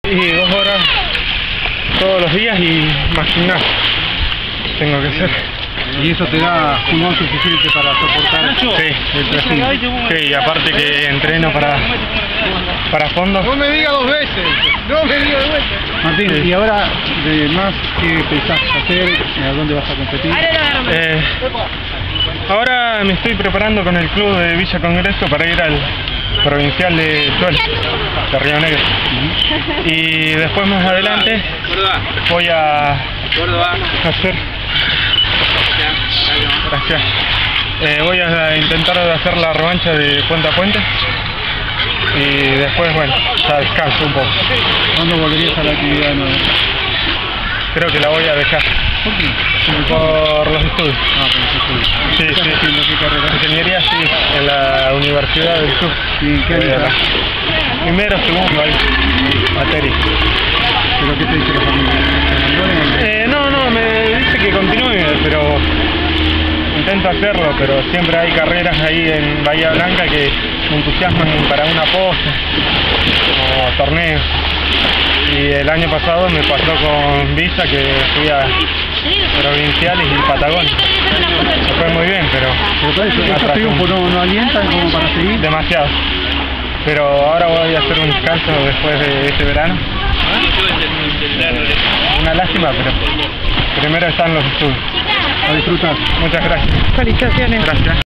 Y 2 horas todos los días y más gimnasio tengo que hacer. ¿Y eso te da pulmón suficiente para soportar el trajín? Sí, y aparte que entreno para fondo. No me diga 2 veces, no me diga 2 veces. Martín, Sí. y ahora de más, ¿qué pensás hacer? ¿A dónde vas a competir? Ahora me estoy preparando con el club de Villa Congreso para ir al provincial de Tuel, de Río Negro. Y después más adelante voy a hacer... Gracias. Voy a intentar hacer la revancha de puente a puente. Y después, bueno, ya descanso un poco. ¿Cuándo volverías a la actividad nueva? Creo que la voy a dejar. ¿Por qué? Por los estudios. Ah, por los estudios. Sí, ¿Estás sí. haciendo qué carrera? Ingeniería, sí, en la Universidad del Sur. ¿Y en qué año estás? Primero, segundo, ahí. Materia. ¿Pero qué te dice la familia? No, me dice que continúe, pero intento hacerlo, pero siempre hay carreras ahí en Bahía Blanca que me entusiasman para una posta o torneos. Y el año pasado me pasó con Visa, que fui a provinciales y Patagonia. Me fue muy bien, pero ¿Esos triunfos no alientan como para seguir? demasiado. Pero ahora voy a hacer un descanso después de este verano. Una lástima, pero primero están los estudios. A disfrutar. Muchas gracias. Felicitaciones. Gracias.